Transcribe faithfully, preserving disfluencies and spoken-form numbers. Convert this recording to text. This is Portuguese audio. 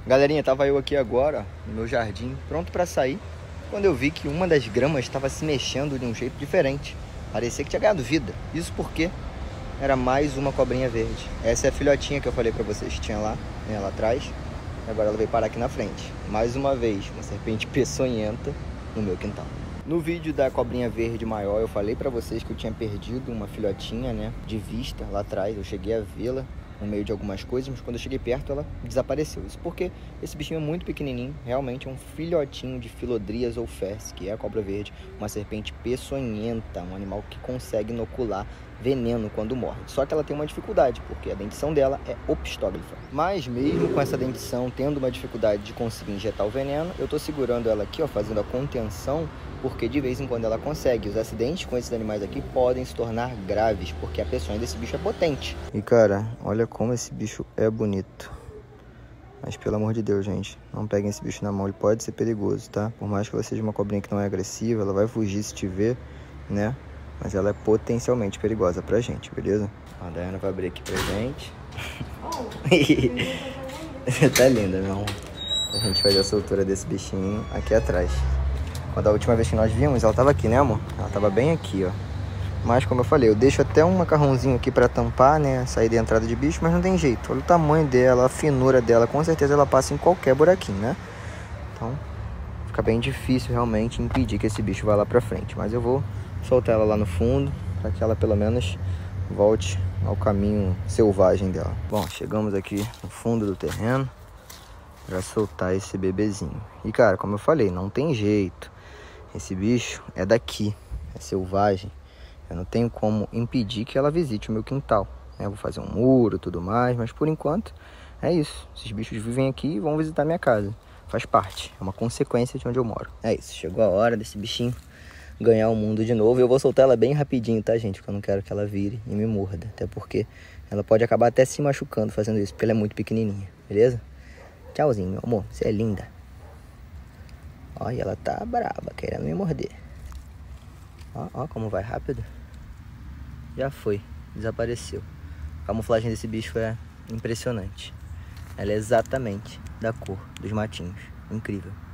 Galerinha, tava eu aqui agora, no meu jardim, pronto pra sair, quando eu vi que uma das gramas estava se mexendo de um jeito diferente. Parecia que tinha ganhado vida. Isso porque era mais uma cobrinha verde. Essa é a filhotinha que eu falei pra vocês que tinha lá, né, lá atrás. E agora ela veio parar aqui na frente. Mais uma vez, uma serpente peçonhenta no meu quintal. No vídeo da cobrinha verde maior, eu falei pra vocês que eu tinha perdido uma filhotinha, né, de vista lá atrás. Eu cheguei a vê-la no meio de algumas coisas, mas quando eu cheguei perto ela desapareceu. Isso porque esse bichinho é muito pequenininho, realmente é um filhotinho de Philodrias oufers, que é a cobra verde, uma serpente peçonhenta, um animal que consegue inocular veneno quando morre. Só que ela tem uma dificuldade, porque a dentição dela é opistóglifa. Mas mesmo com essa dentição tendo uma dificuldade de conseguir injetar o veneno, eu tô segurando ela aqui, ó, fazendo a contenção, porque de vez em quando ela consegue. Os acidentes com esses animais aqui podem se tornar graves, porque a peçonha desse bicho é potente. E cara, olha como esse bicho é bonito. Mas pelo amor de Deus, gente, não peguem esse bicho na mão, ele pode ser perigoso, tá? Por mais que ela seja uma cobrinha que não é agressiva, ela vai fugir se te ver, né? Mas ela é potencialmente perigosa pra gente, beleza? A Dayana vai abrir aqui pra gente. Oh, tá linda, meu amor. A gente faz a soltura desse bichinho aqui atrás. Quando a última vez que nós vimos, ela tava aqui, né, amor? Ela tava bem aqui, ó. Mas, como eu falei, eu deixo até um macarrãozinho aqui pra tampar, né, sair de entrada de bicho, mas não tem jeito. Olha o tamanho dela, a finura dela, com certeza ela passa em qualquer buraquinho, né? Então, fica bem difícil realmente impedir que esse bicho vá lá pra frente. Mas eu vou soltar ela lá no fundo, para que ela pelo menos volte ao caminho selvagem dela. Bom, chegamos aqui no fundo do terreno para soltar esse bebezinho. E cara, como eu falei, não tem jeito. Esse bicho é daqui, é selvagem. Eu não tenho como impedir que ela visite o meu quintal. Eu vou fazer um muro e tudo mais, mas por enquanto é isso. Esses bichos vivem aqui e vão visitar minha casa. Faz parte, é uma consequência de onde eu moro. É isso, chegou a hora desse bichinho ganhar o mundo de novo. Eu vou soltar ela bem rapidinho, tá, gente? Porque eu não quero que ela vire e me morda. Até porque ela pode acabar até se machucando fazendo isso, porque ela é muito pequenininha, beleza? Tchauzinho, meu amor. Você é linda. Olha, ela tá braba, querendo me morder. Ó, ó como vai rápido. Já foi, desapareceu. A camuflagem desse bicho é impressionante. Ela é exatamente da cor dos matinhos. Incrível.